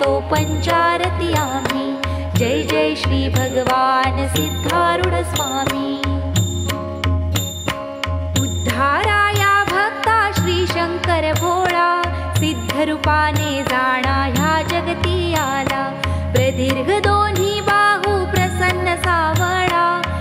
पंचारती आम्ही। जय जय श्री भगवान सिद्धारूढ स्वामी। उद्धाराया भक्ता श्री शंकर भोळा, सिद्धरूपाने जाणा ह्या जगती आला। प्रदीर्घ दोन्ही बाहू प्रसन्न सावळा,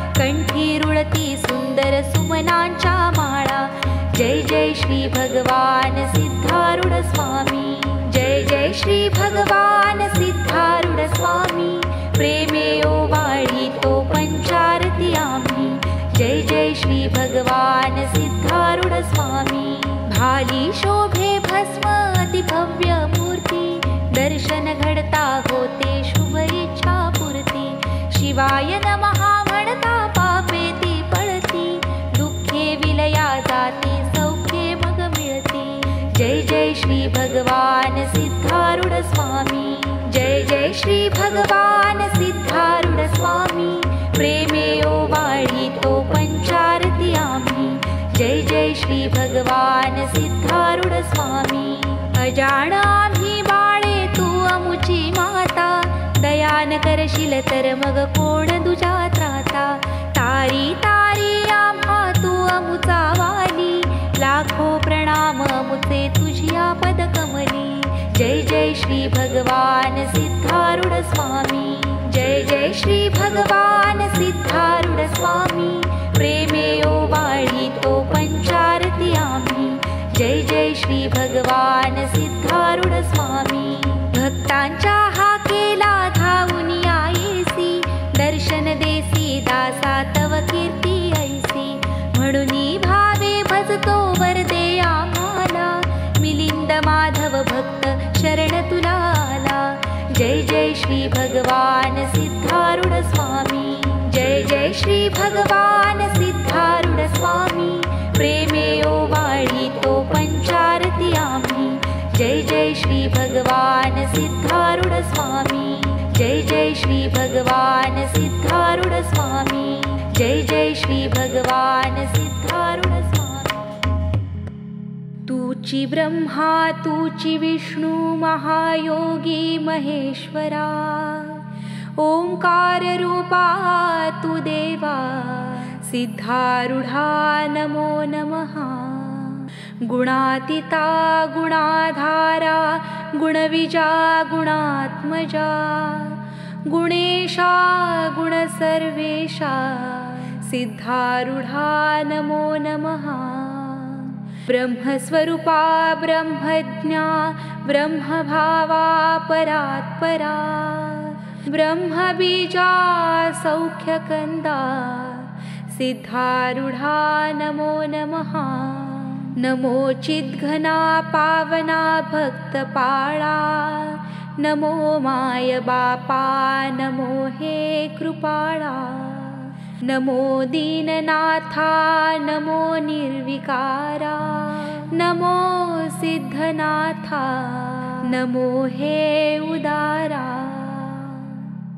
कंठी रुळती सुंदर सुमनांच्या माळा। जय जय श्री भगवान सिद्धारूढ स्वामी। जय जय श्री भगवान सिद्धारूढ स्वामी। प्रेमे ओवाळी तो पंचारती आम्ही। जय जय श्री भगवान सिद्धारूढ स्वामी। भाली शोभे भस्म अति भव्य मूर्ती, दर्शन घडता होते शुभ इच्छा पूर्ती। शिवाय नमः म्हणता पापे ती पळती, दुःखे विलया जाती सौख्ये मग मिळती। जय जय श्री भगवान सिद्धारूढ स्वामी। जय जय श्री भगवान सिद्धारूढ स्वामी। प्रेमे ओवाळी तो पंचारती आम्ही। जय जय श्री भगवान सिद्धारूढ स्वामी। अजाण आम्ही बाळे तू अमुची माता, दयान करशील तर मग कोण दुजा त्राता। तारी तारी आम्हा तू अमुचा वाली, लाखो प्रणाम अमुचे तुझिया पदकमली। जय जय श्री भगवान सिद्धारूढ स्वामी। जय जय श्री भगवान सिद्धारूढ स्वामी। प्रेमे ओवाळी तो पंचारती आम्ही। जय जय श्री भगवान सिद्धारूढ स्वामी। भक्तांच्या हाकेला धावून यायसी, दर्शन देसी दासा तव कीर्ती ऐसी। म्हणून भावे भजतो वरदे आम्हाला, मिलिंद माधव भक्त शरण तुला आला। जय जय श्री भगवान सिद्धारूढ स्वामी। जय जय श्री भगवान सिद्धारूढ स्वामी। प्रेमे ओवाळी तो पंचारती आम्ही। जय जय श्री भगवान सिद्धारूढ स्वामी। जय जय श्री भगवान सिद्धारूढ स्वामी। जय जय श्री भगवान सिद्धारूढ स्वामी। तूची ब्रह्मा तूची विष्णु महायोगी महेश्वरा, ओंकार रूपा तू देवा सिद्धारूढा नमो नमः। गुणातीता गुणाधारा गुणविजा गुणात्मजा, गुणेशा गुणसर्वेशा सिद्धारूढा नमो नमः। ब्रह्मस्वरूपा ब्रह्मज्ञा ब्रह्मभावा परात्परा, ब्रह्मबीजा सौख्यकन्दा सिद्धारूढा नमो नमः। नमो चिद्घना पावना भक्तपाळा, नमो माय बापा नमो हे कृपाळा। नमो दीननाथा नमो निर्विकारा, नमो सिद्धनाथा नमो हे उदारा।